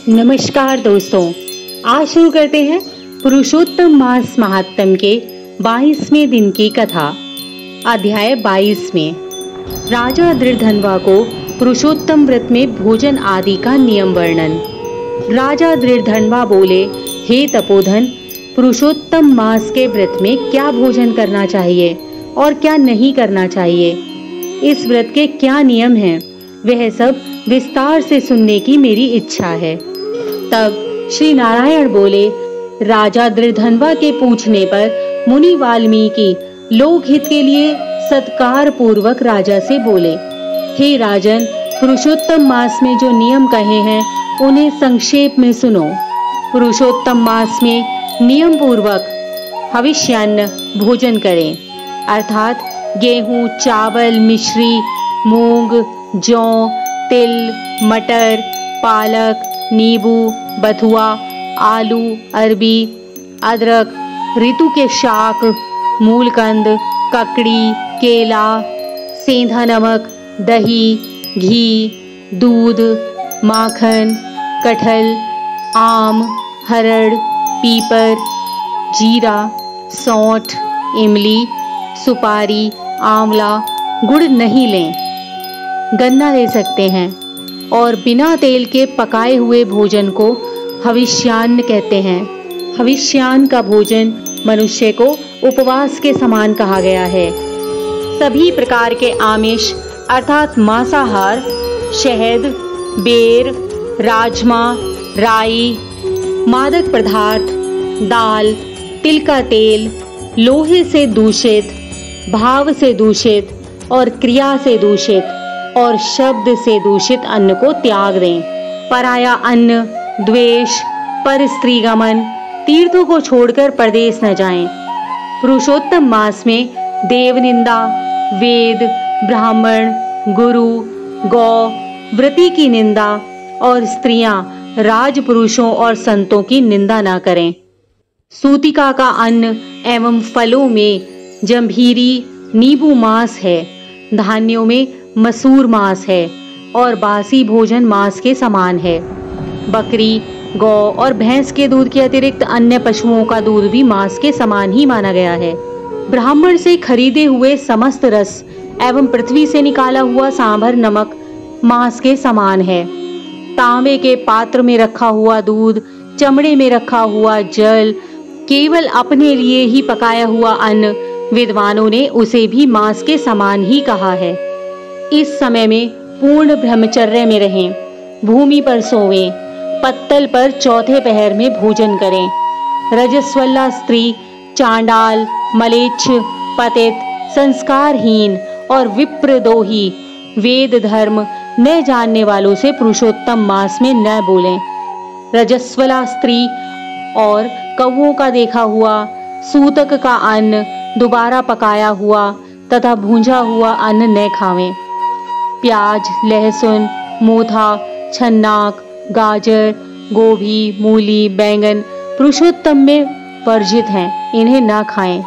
नमस्कार दोस्तों, आज शुरू करते हैं पुरुषोत्तम मास महात्म के 22वें दिन की कथा। अध्याय 22 में राजा दृढ़धनवा को पुरुषोत्तम व्रत में भोजन आदि का नियम वर्णन। राजा दृढ़धनवा बोले, हे तपोधन, पुरुषोत्तम मास के व्रत में क्या भोजन करना चाहिए और क्या नहीं करना चाहिए, इस व्रत के क्या नियम हैं, वह सब विस्तार से सुनने की मेरी इच्छा है। तब श्री नारायण बोले, राजा दृढ़धनवा के पूछने पर मुनि वाल्मीकि लोकहित के लिए सत्कार पूर्वक राजा से बोले, हे राजन, पुरुषोत्तम मास में जो नियम कहे हैं उन्हें संक्षेप में सुनो। पुरुषोत्तम मास में नियम पूर्वक हविष्यान्न भोजन करें, अर्थात गेहूं, चावल, मिश्री, मूंग, जौ, तिल, मटर, पालक, नींबू, बथुआ, आलू, अरबी, अदरक, ऋतु के शाक, मूलकंद, ककड़ी, केला, सेंधा नमक, दही, घी, दूध, माखन, कटहल, आम, हरड़, पीपर, जीरा, सौंठ, इमली, सुपारी, आंवला, गुड़ नहीं लें, गन्ना ले सकते हैं। और बिना तेल के पकाए हुए भोजन को हविष्यान्न कहते हैं। हविष्यान्न का भोजन मनुष्य को उपवास के समान कहा गया है। सभी प्रकार के आमिष अर्थात मांसाहार, शहद, बेर, राजमा, राई, मादक पदार्थ, दाल, तिल का तेल, लोहे से दूषित, भाव से दूषित और क्रिया से दूषित और शब्द से दूषित अन्न को त्याग दें। पराया अन्न, द्वेष, पर स्त्री गमन, तीर्थों को छोड़कर परदेश न जाएं। पुरुषोत्तम मास में देव निंदा, वेद, ब्राह्मण, गुरु, गौ, व्रती की निंदा और स्त्रियां राजपुरुषों और संतों की निंदा न करें। सूतिका का अन्न एवं फलों में जंभीरी, नींबू मास है, धान्यों में मसूर मांस है और बासी भोजन मांस के समान है। बकरी, गौ और भैंस के दूध के अतिरिक्त अन्य पशुओं का दूध भी मांस के समान ही माना गया है। ब्राह्मण से खरीदे हुए समस्त रस एवं पृथ्वी से निकाला हुआ सांभर नमक मांस के समान है। तांबे के पात्र में रखा हुआ दूध, चमड़े में रखा हुआ जल, केवल अपने लिए ही पकाया हुआ अन्न, विद्वानों ने उसे भी मांस के समान ही कहा है। इस समय में पूर्ण ब्रह्मचर्य में रहें, भूमि पर सोवें, पत्तल पर चौथे पहर में भोजन करें। रजस्वला स्त्री, चांडाल, मलेच्छ, पतित, संस्कारहीन और विप्रद्रोही वेद धर्म न जानने वालों से पुरुषोत्तम मास में न बोलें। रजस्वला स्त्री और कौओं का देखा हुआ, सूतक का अन्न, दोबारा पकाया हुआ तथा भूंजा हुआ अन्न न खावें। प्याज, लहसुन, मोथा, छन्नाक, गाजर, गोभी, मूली, बैंगन पुरुषोत्तम में वर्जित हैं, इन्हें ना खाएं।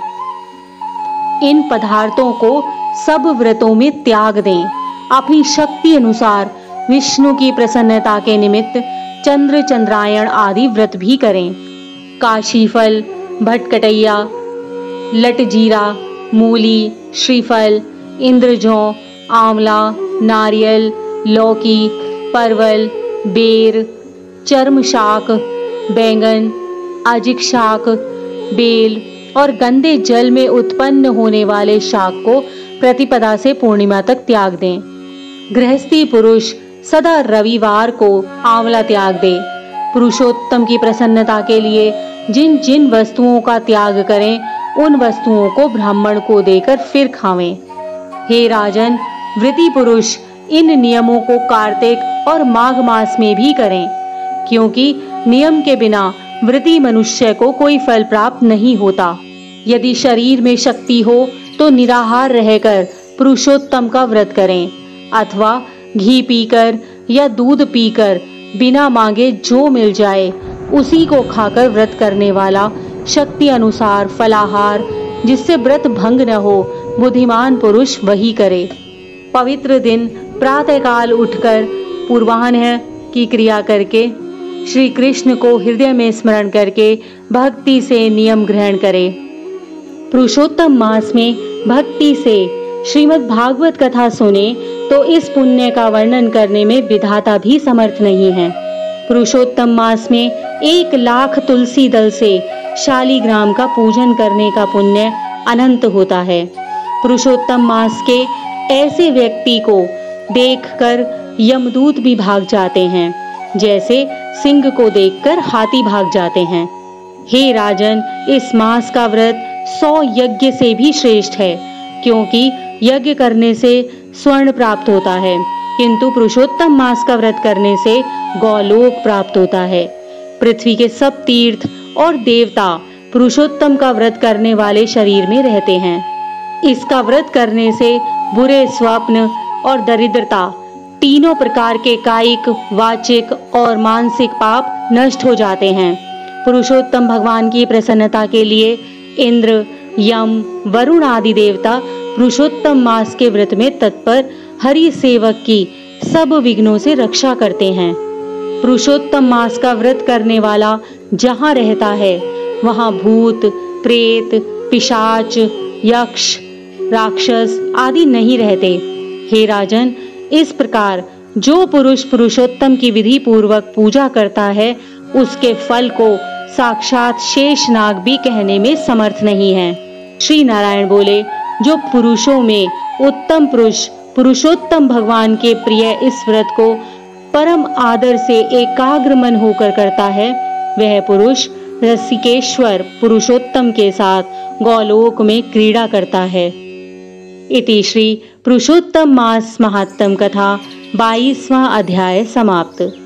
इन पदार्थों को सब व्रतों में त्याग दें। अपनी शक्ति अनुसार विष्णु की प्रसन्नता के निमित्त चंद्र, चंद्रायण आदि व्रत भी करें। काशीफल, भटकटैया, लटजीरा, मूली, श्रीफल, इंद्रजौ, आंवला, नारियल, लौकी, परवल, बेर, चर्म शाक, बैंगन, अजिक शाक, बेल और गंदे जल में उत्पन्न होने वाले शाक को प्रतिपदा से पूर्णिमा तक त्याग दें। गृहस्थी पुरुष सदा रविवार को आंवला त्याग दे। पुरुषोत्तम की प्रसन्नता के लिए जिन जिन वस्तुओं का त्याग करें, उन वस्तुओं को ब्राह्मण को देकर फिर खावें। हे राजन, व्रती पुरुष इन नियमों को कार्तिक और माघ मास में भी करें, क्योंकि नियम के बिना व्रती मनुष्य को कोई फल प्राप्त नहीं होता। यदि शरीर में शक्ति हो तो निराहार रहकर पुरुषोत्तम का व्रत करें, अथवा घी पीकर या दूध पीकर बिना मांगे जो मिल जाए उसी को खाकर व्रत करने वाला शक्ति अनुसार फलाहार, जिससे व्रत भंग न हो, बुद्धिमान पुरुष वही करे। पवित्र दिन प्रातःकाल उठकर पूर्वाह्न की क्रिया करके श्री कृष्ण को हृदय में स्मरण करके भक्ति से नियम ग्रहण करे। पुरुषोत्तम मास में भक्ति से श्रीमद् भागवत कथा सुने तो इस पुण्य का वर्णन करने में विधाता भी समर्थ नहीं है। पुरुषोत्तम मास में 1,00,000 तुलसी दल से शालिग्राम का पूजन करने का पुण्य अनंत होता है। पुरुषोत्तम मास के ऐसे व्यक्ति को देखकर यमदूत भी भाग जाते हैं, जैसे सिंह को देखकर हाथी भाग जाते हैं। हे राजन, इस मास का व्रत 100 यज्ञ से भी श्रेष्ठ है, क्योंकि यज्ञ करने से स्वर्ण प्राप्त होता है, किंतु पुरुषोत्तम मास का व्रत करने से गौलोक प्राप्त होता है। पृथ्वी के सब तीर्थ और देवता पुरुषोत्तम का व्रत करने वाले शरीर में रहते हैं। इसका व्रत करने से बुरे स्वप्न और दरिद्रता, तीनों प्रकार के कायिक, वाचिक और मानसिक पाप नष्ट हो जाते हैं। पुरुषोत्तम भगवान की प्रसन्नता के लिए इंद्र, यम, वरुण आदि देवता पुरुषोत्तम मास के व्रत में तत्पर हरि सेवक की सब विघ्नों से रक्षा करते हैं। पुरुषोत्तम मास का व्रत करने वाला जहाँ रहता है वहाँ भूत, प्रेत, पिशाच, यक्ष, राक्षस आदि नहीं रहते। हे राजन, इस प्रकार जो पुरुष पुरुषोत्तम की विधि पूर्वक पूजा करता है उसके फल को साक्षात शेषनाग भी कहने में समर्थ नहीं है। श्री नारायण बोले, जो पुरुषों में उत्तम पुरुष पुरुषोत्तम भगवान के प्रिय इस व्रत को परम आदर से एकाग्र मन होकर करता है, वह पुरुष रसिकेश्वर पुरुषोत्तम के साथ गौलोक में क्रीड़ा करता है। इति श्री पुरुषोत्तम मास महात्म कथा 22वां अध्याय समाप्त।